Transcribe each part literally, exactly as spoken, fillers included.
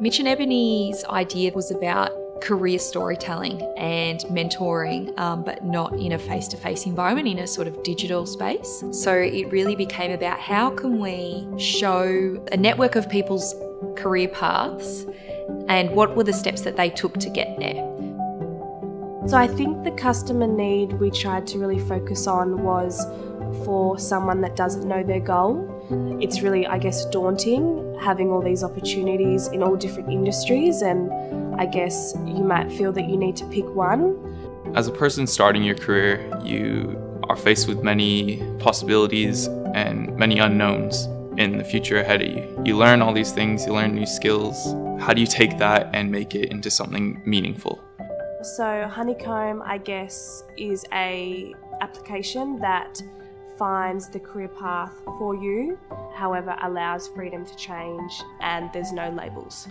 Mitch and Ebony's idea was about career storytelling and mentoring, um, but not in a face-to-face environment, in a sort of digital space. So it really became about how can we show a network of people's career paths and what were the steps that they took to get there. So I think the customer need we tried to really focus on was for someone that doesn't know their goal. It's really, I guess, daunting having all these opportunities in all different industries, and I guess you might feel that you need to pick one. As a person starting your career, you are faced with many possibilities and many unknowns in the future ahead of you. You learn all these things, you learn new skills. How do you take that and make it into something meaningful? So Honeycomb, I guess, is a application that finds the career path for you, however allows freedom to change, and there's no labels.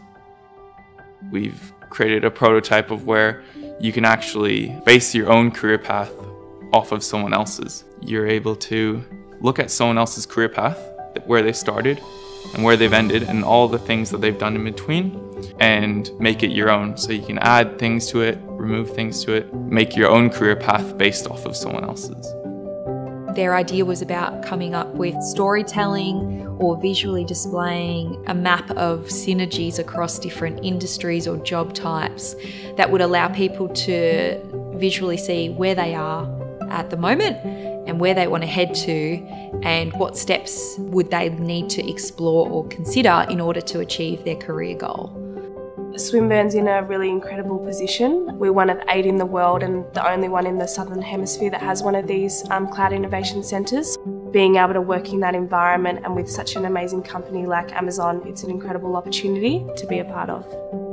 We've created a prototype of where you can actually base your own career path off of someone else's. You're able to look at someone else's career path, where they started and where they've ended and all the things that they've done in between, and make it your own. So you can add things to it, remove things to it, make your own career path based off of someone else's. Their idea was about coming up with storytelling or visually displaying a map of synergies across different industries or job types that would allow people to visually see where they are at the moment and where they want to head to, and what steps would they need to explore or consider in order to achieve their career goal. Swinburne's in a really incredible position. We're one of eight in the world and the only one in the Southern Hemisphere that has one of these um, cloud innovation centres. Being able to work in that environment and with such an amazing company like Amazon, it's an incredible opportunity to be a part of.